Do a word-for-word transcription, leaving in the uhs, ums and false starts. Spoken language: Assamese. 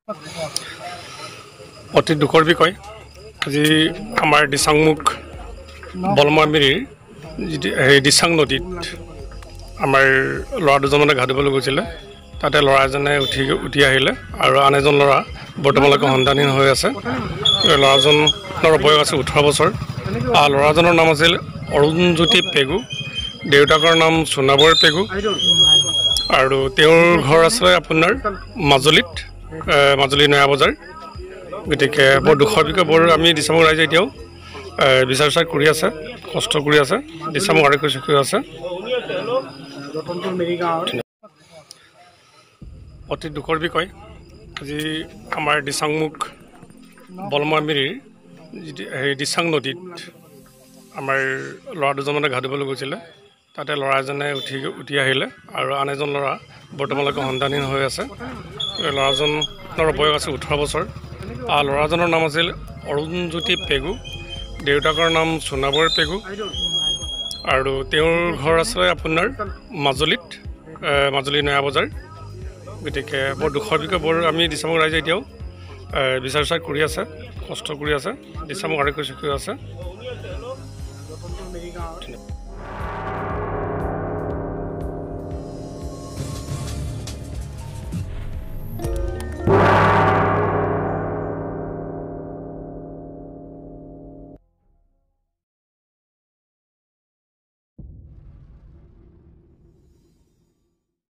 অতি দুখৰ বিষয় আজি আমাৰ দিচাংমুখ বলমামিৰিৰ এই দিচাং নদীত আমাৰ ল'ৰা দুজনে গা ধুবলৈ গৈছিলে তাতে ল'ৰা এজনে উঠি উঠি আহিলে আৰু আন এজন ল'ৰা বৰ্তমানলৈকে সন্ধানহীন হৈ আছে ল'ৰাজনৰ বয়স আছে ওঠৰ বছৰ আৰু ল'ৰাজনৰ নাম আছিল অৰুণজ্যোতি পেগু দেউতাকৰ নাম সোণাবৰ পেগু আৰু তেওঁৰ ঘৰ আছে আপোনাৰ মাজুলীত মাজুলী নয়া বজাৰ গতিকে বৰ দুখৰ বিষয় বৰ আমি দিচাংমুখ ৰাইজে এতিয়াও বিচাৰ বিচাৰ কৰি আছে কষ্ট কৰি আছে দিচাংমুখ আৰক্ষী চকী আছে অতি দুখৰ বিষয় আজি আমাৰ দিচাংমুখ বলমামিৰিৰ এই দিচাং নদীত আমাৰ ল'ৰা দুজনে গা ধুবলৈ গৈছিলে তাতে ল'ৰা এজনে উঠি উঠি আহিলে আৰু আন এজন ল'ৰা বৰ্তমানলৈকে সন্ধানহীন হৈ আছে ল'ৰাজনৰ বয়স আছে ওঠৰ বছৰ আৰু ল'ৰাজনৰ নাম আছিল অৰুণজ্যোতি পেগু দেউতাকৰ নাম সোণাবৰ পেগু আৰু তেওঁৰ ঘৰ আছে আপোনাৰ মাজুলীত মাজুলী নয়া বজাৰ গতিকে বৰ দুখৰ বিষয় বৰ আমি দিচাংমুখ ৰাইজে এতিয়াও বিচাৰ বিচাৰ কৰি আছে কষ্ট কৰি আছে দিচাংমুখ আৰক্ষী চকী আছে।